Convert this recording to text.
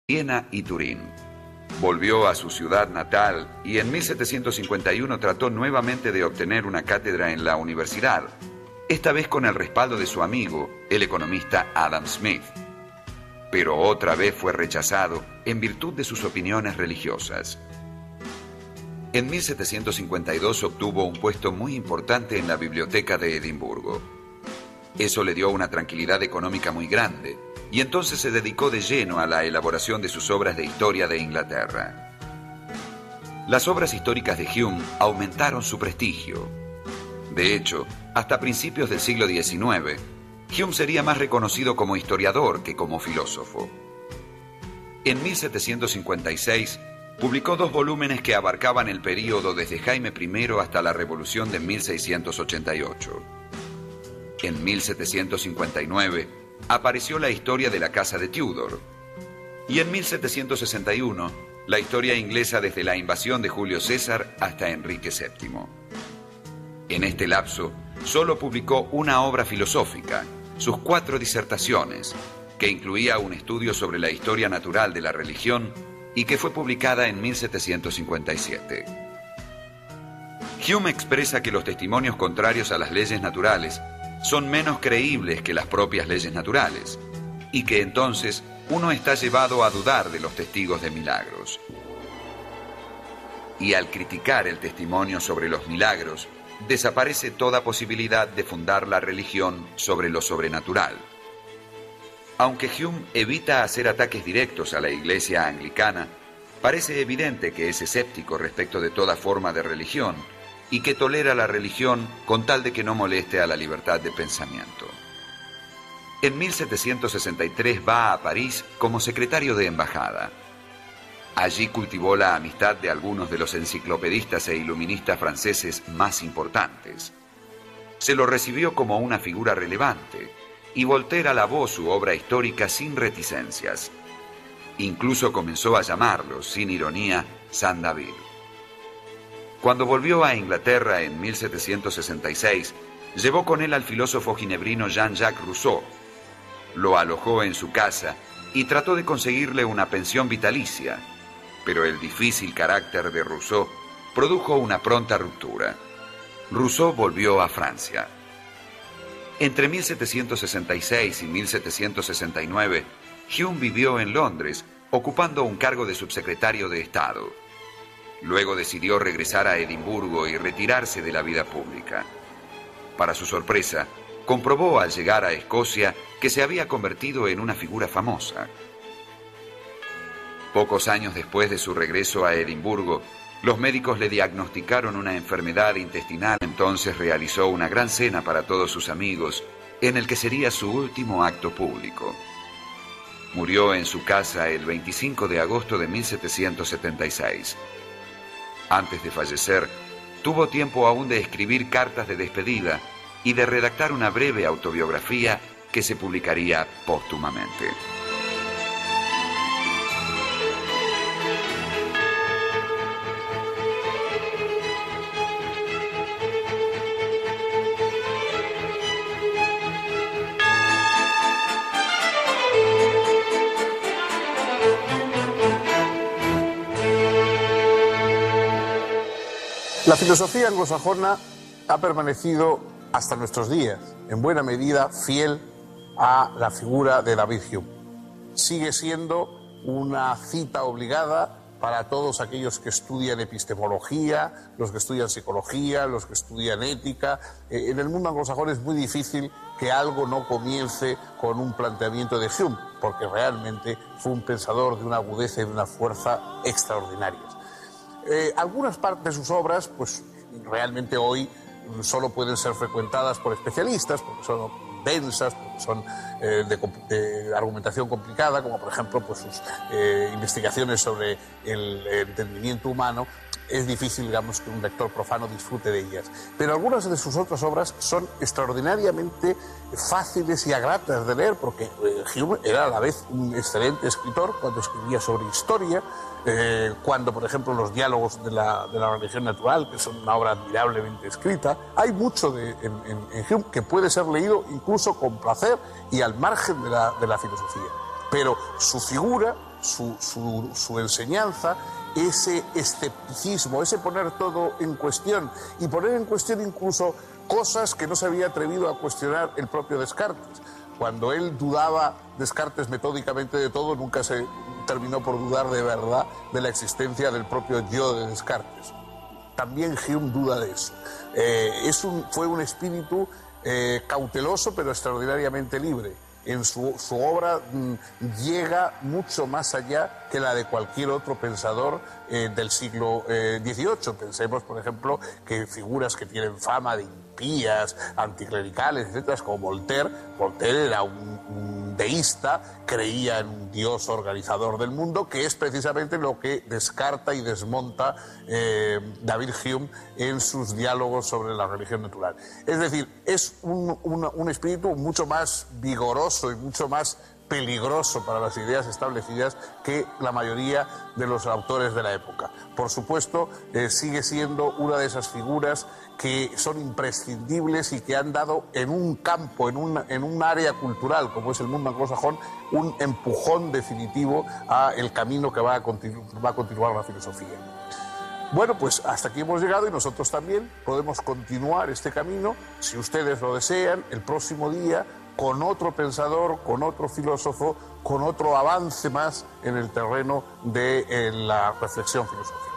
Viena y Turín. Volvió a su ciudad natal y en 1751 trató nuevamente de obtener una cátedra en la universidad, esta vez con el respaldo de su amigo, el economista Adam Smith. Pero otra vez fue rechazado en virtud de sus opiniones religiosas. En 1752 obtuvo un puesto muy importante en la biblioteca de Edimburgo. Eso le dio una tranquilidad económica muy grande, y entonces se dedicó de lleno a la elaboración de sus obras de historia de Inglaterra. Las obras históricas de Hume aumentaron su prestigio. De hecho, hasta principios del siglo XIX, Hume sería más reconocido como historiador que como filósofo. En 1756, publicó 2 volúmenes que abarcaban el período desde Jaime I hasta la Revolución de 1688. En 1759, apareció la historia de la Casa de Tudor. Y en 1761, la historia inglesa desde la invasión de Julio César hasta Enrique VII. En este lapso, solo publicó una obra filosófica, sus 4 disertaciones, que incluía un estudio sobre la historia natural de la religión y que fue publicada en 1757. Hume expresa que los testimonios contrarios a las leyes naturales son menos creíbles que las propias leyes naturales, y que entonces uno está llevado a dudar de los testigos de milagros. Y al criticar el testimonio sobre los milagros, desaparece toda posibilidad de fundar la religión sobre lo sobrenatural. Aunque Hume evita hacer ataques directos a la Iglesia anglicana, parece evidente que es escéptico respecto de toda forma de religión y que tolera la religión con tal de que no moleste a la libertad de pensamiento. En 1763 va a París como secretario de embajada. Allí cultivó la amistad de algunos de los enciclopedistas e iluministas franceses más importantes. Se lo recibió como una figura relevante y Voltaire alabó su obra histórica sin reticencias. Incluso comenzó a llamarlo, sin ironía, Saint David. Cuando volvió a Inglaterra en 1766, llevó con él al filósofo ginebrino Jean-Jacques Rousseau. Lo alojó en su casa y trató de conseguirle una pensión vitalicia, pero el difícil carácter de Rousseau produjo una pronta ruptura. Rousseau volvió a Francia. Entre 1766 y 1769, Hume vivió en Londres, ocupando un cargo de subsecretario de Estado. Luego decidió regresar a Edimburgo y retirarse de la vida pública. Para su sorpresa, comprobó al llegar a Escocia que se había convertido en una figura famosa. Pocos años después de su regreso a Edimburgo, los médicos le diagnosticaron una enfermedad intestinal. Entonces realizó una gran cena para todos sus amigos, en el que sería su último acto público. Murió en su casa el 25 de agosto de 1776. Antes de fallecer, tuvo tiempo aún de escribir cartas de despedida y de redactar una breve autobiografía que se publicaría póstumamente. La filosofía anglosajona ha permanecido hasta nuestros días, en buena medida, fiel a la figura de David Hume. Sigue siendo una cita obligada para todos aquellos que estudian epistemología, los que estudian psicología, los que estudian ética. En el mundo anglosajón es muy difícil que algo no comience con un planteamiento de Hume, porque realmente fue un pensador de una agudeza y de una fuerza extraordinarias. Algunas partes de sus obras, pues realmente hoy solo pueden ser frecuentadas por especialistas, porque son densas, porque son de argumentación complicada, como por ejemplo pues sus investigaciones sobre el entendimiento humano. Es difícil, digamos, que un lector profano disfrute de ellas. Pero algunas de sus otras obras son extraordinariamente fáciles y gratas de leer, porque Hume era a la vez un excelente escritor cuando escribía sobre historia, cuando, por ejemplo, los diálogos de la religión natural, que son una obra admirablemente escrita. Hay mucho en Hume que puede ser leído incluso con placer y al margen de la filosofía. Pero su figura, su enseñanza, ese escepticismo, ese poner todo en cuestión y poner en cuestión incluso cosas que no se había atrevido a cuestionar el propio Descartes. Cuando él dudaba, Descartes, metódicamente de todo, nunca se terminó por dudar de verdad de la existencia del propio yo de Descartes. También Hume duda de eso. Fue un espíritu cauteloso pero extraordinariamente libre. En su obra llega mucho más allá que la de cualquier otro pensador del siglo XVIII. Pensemos, por ejemplo, que figuras que tienen fama de impías, anticlericales, etcétera, como Voltaire. Voltaire era un deísta, creía en un Dios organizador del mundo, que es precisamente lo que descarta y desmonta David Hume en sus diálogos sobre la religión natural. Es decir, es un espíritu mucho más vigoroso y mucho más peligroso para las ideas establecidas que la mayoría de los autores de la época. Por supuesto, sigue siendo una de esas figuras que son imprescindibles y que han dado en un campo, en un área cultural como es el mundo anglosajón, un empujón definitivo a el camino que va a continuar la filosofía. Bueno, pues hasta aquí hemos llegado y nosotros también podemos continuar este camino, si ustedes lo desean, el próximo día, con otro pensador, con otro filósofo, con otro avance más en el terreno de la reflexión filosófica.